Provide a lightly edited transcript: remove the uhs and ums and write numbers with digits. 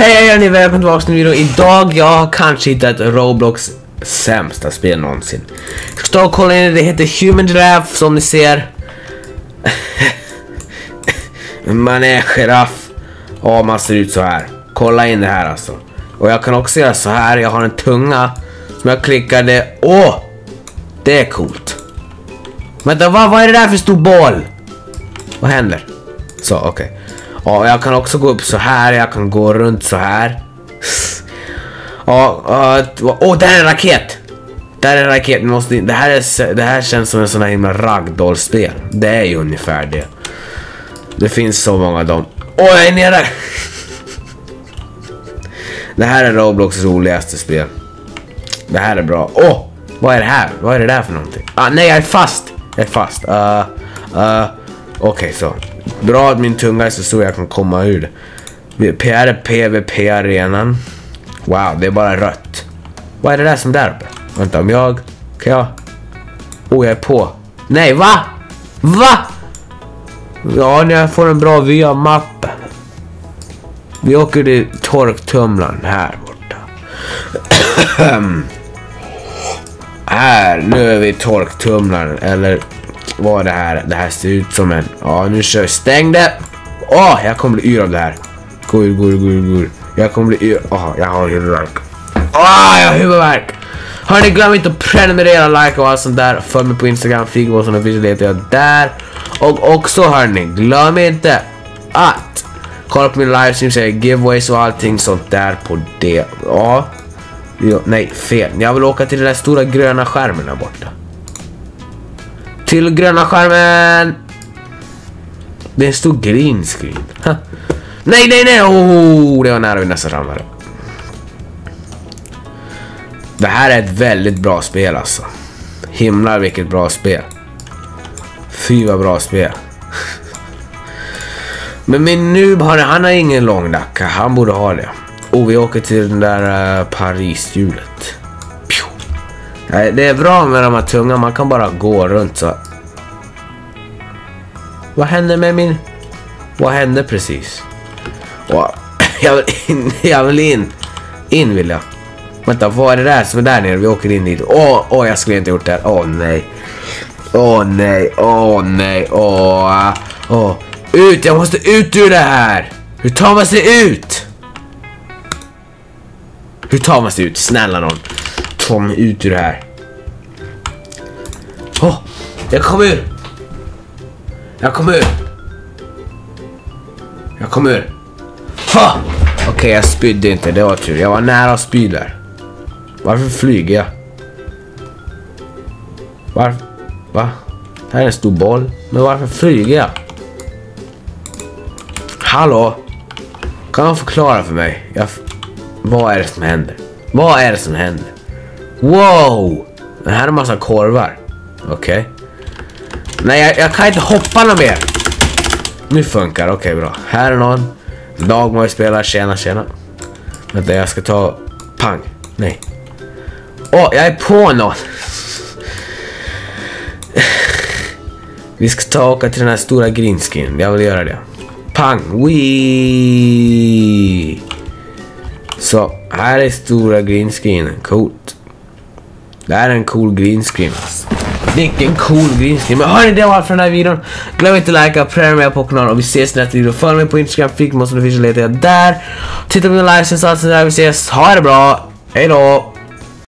Hej, ni är välkomna tillbaka till en video. Idag jag har kanske hittat Roblox sämsta spel någonsin. Jag ska ta och kolla in, det heter Human Giraffe som ni ser. Man är giraff. Ja, man ser ut så här. Kolla in det här alltså. Och jag kan också göra så här, jag har en tunga som jag klickade. Åh! Det är coolt. Vänta, vad är det där för stor boll? Vad händer? Så, okej. Ja, jag kan också gå upp så här. Jag kan gå runt så här. Ja, där är en raket. Där är en raket. Det här känns som en sån här himla ragdollspel. Det är ju ungefär det. Det finns så många av dem. Jag är nere. Det här är Roblox roligaste spel. Det här är bra. Vad är det här? Vad är det där för någonting? Nej, jag är fast. Okej, så. Bra att min tunga är så stor jag kan komma ur det. PvP-arenan. Wow, det är bara rött. Vad är det där som där uppe? Vänta, om jag... Kan jag... jag är på. Nej, va? Ja, när jag får en bra vy av mappen. Vi åker till torktumlaren här borta. Här, nu är vi torktumlaren. Eller vad är det här? Det här ser ut som en... Ja, nu kör jag. Stäng det! Jag kommer bli yr av det här. Gå ur. Jag kommer bli yr. Jag har huvudvärk. Jag har huvudvärk. Hörni, glöm inte att prenumerera, like och allt sånt där. Följ mig på Instagram, Fika, Bossen och heter jag där. Och också hörni, glöm inte att kolla på min livestream, säger giveaways och allting sånt där på det. Nej, fel. Jag vill åka till den där stora gröna skärmen där borta. Till gröna skärmen. Det är en stor green screen. Nej. Det var nära vi nästan ramlade. Det här är ett väldigt bra spel alltså. Himlar vilket bra spel. Fy vad bra spel. Men min noob han har ingen lång nacka. Han borde ha det. Vi åker till den där Paris-hjulet. Det är bra med de här tunga. Man kan bara gå runt så. Vad hände med min... Vad hände precis? Jag vill in vill jag. Vänta, vad är det där som är där nere? Vi åker in dit. Jag skulle inte gjort det här. Nej. Ut, jag måste ut ur det här. Hur tar man sig ut? Snälla någon. Ta mig ut ur det här. Jag kom ur. Okej, jag spydde inte, det var tur. Jag var nära att spy där. Varför flyger jag? Va? Det här är en stor boll. Men varför flyger jag? Hallå? Kan man förklara för mig? Vad är det som händer? Wow! Det här är en massa korvar. Okej. Nej, jag kan inte hoppa något mer. Nu funkar det, okej, bra. Här är någon. Dagmoj spelar, tjena. Vänta, jag ska ta... Pang. Nej. Jag är på någon. Vi ska ta och åka till den här stora green screen. Jag vill göra det. Pang. Wee. Så, här är stora green screenen. Coolt. Det här är en cool green screen. Vilken cool green screen. Men hörni, det var allt för den här videon. Glöm inte att likea och prenumerera på kanalen. Och vi ses i nästa video. Följ mig på Instagram, Fika, Bossen och heter jag där. Titta på min livestream så allt där. Vi ses. Ha det bra. Hej då.